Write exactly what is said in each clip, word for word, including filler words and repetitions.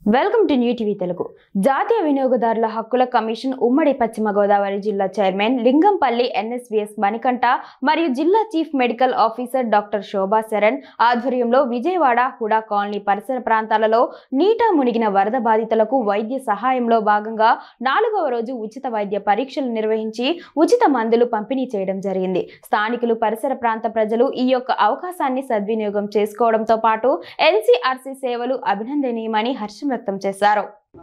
Welcome to new TV Telugu. జాతీయ వినియోగదారుల హక్కుల కమిషన్ ఉమ్మడి పశ్చిమ గోదావరి జిల్లా చైర్మన్ లింగంపల్లి ఎన్ఎస్విఎస్ మణికంఠ మరియు జిల్లా chief medical officer doctor Shobha Sharan ఆధ్వర్యంలో విజయవాడ హుడా కాలనీ పరిసర ప్రాంతాలలో నీట మునిగిన వరద బాధితులకు వైద్య సహాయంలో భాగంగా నాలుగవ రోజు ఉచిత వైద్య పరీక్షలు నిర్వహించి ఉచిత మందులు పంపిణీ చేయడం జరిగింది. స్థానికులు పరిసర ప్రాంత ప్రజలు ఈ యొక్క అవకాశాన్ని సద్వినియోగం చేసుకోవడంతో పాటు ఎన్సీఆర్సీ సేవలు అభినందనీయమని హర్షం వ్యక్తం చేశారు.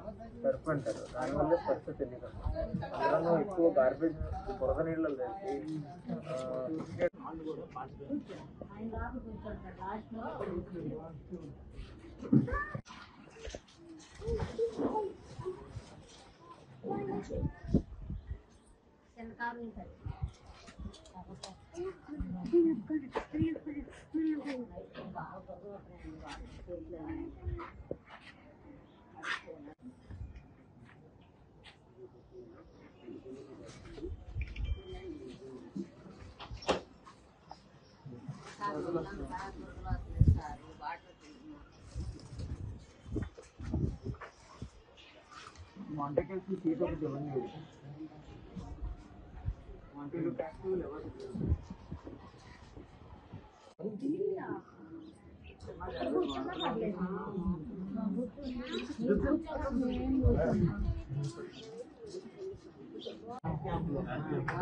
Monte की सीट पर चलेंगे Monte लोग टैक्सी लेवल